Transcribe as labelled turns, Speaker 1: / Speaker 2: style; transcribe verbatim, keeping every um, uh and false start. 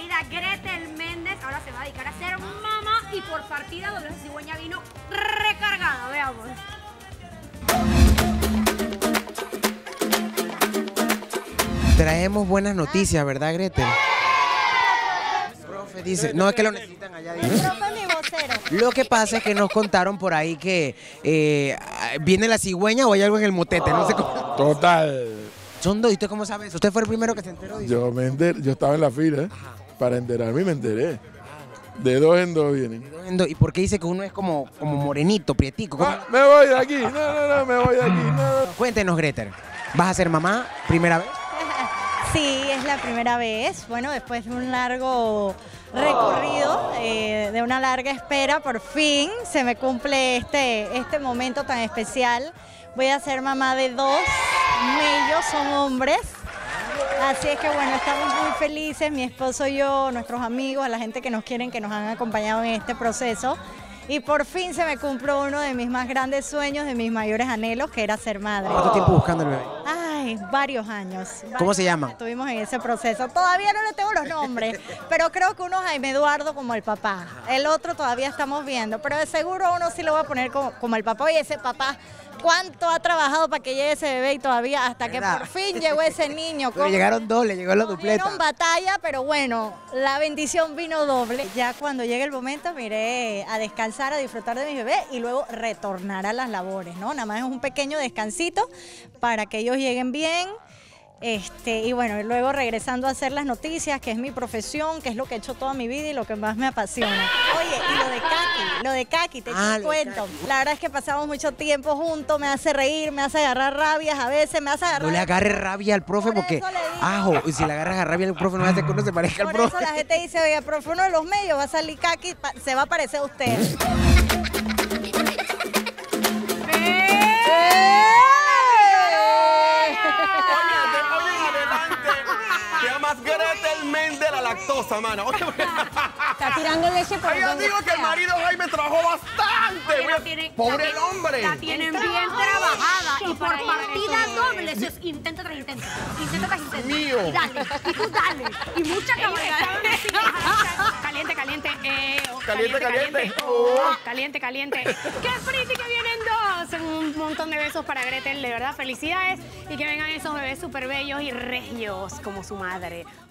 Speaker 1: querida Gretel Méndez ahora se va a dedicar a ser mamá y por partida doble esa cigüeña vino recargada. Veamos.
Speaker 2: Traemos buenas noticias, ¿verdad, Gretel? Profe dice, no es que lo necesitan allá. Dice.
Speaker 3: Profe, mi vocero.
Speaker 2: Lo que pasa es que nos contaron por ahí que eh, viene la cigüeña o hay algo en el motete, no sé cómo.
Speaker 4: Total.
Speaker 2: Son dos, ¿y usted cómo sabe eso? ¿Usted fue el primero que se enteró? Dice.
Speaker 4: Yo me enter, yo estaba en la fila para enterarme y me enteré. De dos en dos vienen.
Speaker 2: ¿Y por qué dice que uno es como, como morenito, prietico? ¿Cómo?
Speaker 4: Ah, me voy de aquí, no, no, no, me voy de aquí. No.
Speaker 2: Cuéntenos, Gretel, ¿vas a ser mamá primera vez?
Speaker 3: Sí, es la primera vez. Bueno, después de un largo recorrido, eh, de una larga espera, por fin se me cumple este, este momento tan especial. Voy a ser mamá de dos, ellos son hombres. Así es que bueno, estamos muy felices, mi esposo y yo, nuestros amigos, la gente que nos quieren, que nos han acompañado en este proceso. Y por fin se me cumplió uno de mis más grandes sueños, de mis mayores anhelos, que era ser madre.
Speaker 2: ¿Cuánto tiempo buscando el bebé?
Speaker 3: Ay, varios años.
Speaker 2: ¿Cómo
Speaker 3: varios
Speaker 2: se llaman?
Speaker 3: años Estuvimos en ese proceso. Todavía no le tengo los nombres, pero creo que uno es Jaime Eduardo como el papá. El otro todavía estamos viendo, pero de seguro uno sí lo va a poner como, como el papá. Y ese papá, ¿cuánto ha trabajado para que llegue ese bebé? Y todavía hasta
Speaker 2: ¿verdad?
Speaker 3: Que por fin llegó ese niño.
Speaker 2: Pero llegaron dos, le llegó la dupleta.
Speaker 3: Tuvieron batalla, pero bueno, la bendición vino doble. Ya cuando llegue el momento, me iré a descansar, a disfrutar de mi bebé y luego retornar a las labores, ¿no? Nada más es un pequeño descansito para que ellos lleguen bien. Este, y bueno, y luego regresando a hacer las noticias, que es mi profesión, que es lo que he hecho toda mi vida y lo que más me apasiona. Oye, y lo de Kaki, lo de Kaki, te
Speaker 2: Ah,
Speaker 3: cuento. La verdad es que pasamos mucho tiempo juntos, me hace reír, me hace agarrar rabias a veces, me hace agarrar...
Speaker 2: No le agarre rabia al profe
Speaker 3: Por
Speaker 2: porque,
Speaker 3: eso le digo.
Speaker 2: ajo, y si le agarras a rabia al profe no hace que uno se parezca al
Speaker 3: Por
Speaker 2: profe.
Speaker 3: eso la gente dice, oye, profe, uno de los medios va a salir Kaki, se va a parecer a usted.
Speaker 5: Gretel Méndez la lactosa, mano.
Speaker 1: Está tirando leche por
Speaker 5: Yo digo que el marido Jaime trabajó bastante.
Speaker 1: Oye, la tiene-
Speaker 5: Pobre
Speaker 1: la
Speaker 5: el hombre.
Speaker 1: La tienen bien trabajada y por partida doble. Eso es intento tras intento. Intento tras intento.
Speaker 5: Mío.
Speaker 1: Y dale, y tú dale. Y mucha cabalgada. Caliente, caliente. Eh, oh,
Speaker 5: Caliente, caliente.
Speaker 1: Oh, caliente, caliente. ¡Qué pretty que vienen dos! Un montón de besos para Gretel, de verdad, felicidades. Y que vengan esos bebés súper bellos y regios como su madre.